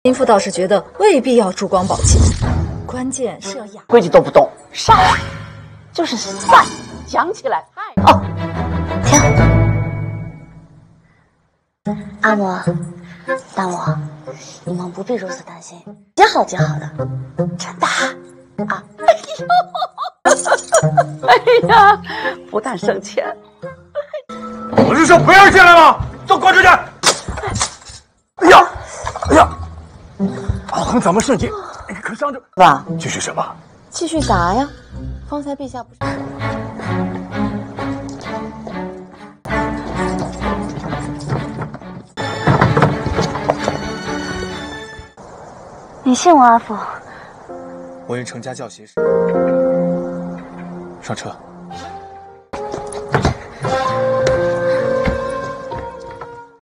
林父倒是觉得未必要珠光宝气，关键是要雅。 规矩都不懂，上就是散，讲起来哦，停。阿嬷、大嬷，你们不必如此担心，剪好剪好的，真的啊。哎呀，不但省钱。 我是说不要进来吗？都滚出去！哎呀，哎呀，好横咱们圣经，可伤着。 爸， 继续什么？ 继续啥呀？方才陛下不是……你信我阿父？ 我愿成家教习上车。